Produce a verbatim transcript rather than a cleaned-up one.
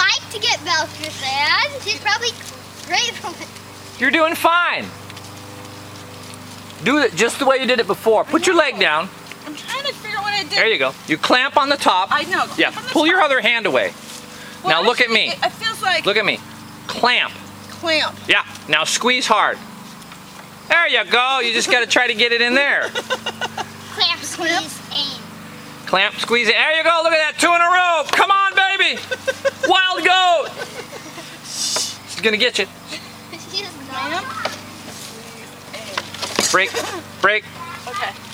like to get Belcher's sand. She's probably great from it. You're doing fine. Do it just the way you did it before. Put your leg down. I'm trying to figure out what I did. There you go. You clamp on the top. I know. Yeah, pull your other hand away. Well, now look at me. It, it feels like Look at me. Clamp. clamp. Yeah, now squeeze hard. There you go. You just got to try to get it in there. Clamp, squeeze, aim. Clamp, squeeze it. There you go. Look at that. Two in a row. Come on, baby. Wild goat. She's going to get you. She's not. Break. Break. Okay.